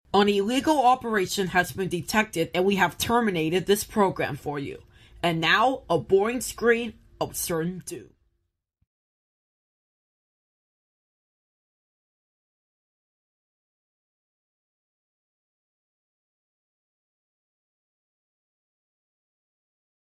An illegal operation has been detected and we have terminated this program for you. And now, a boring screen of certain doom.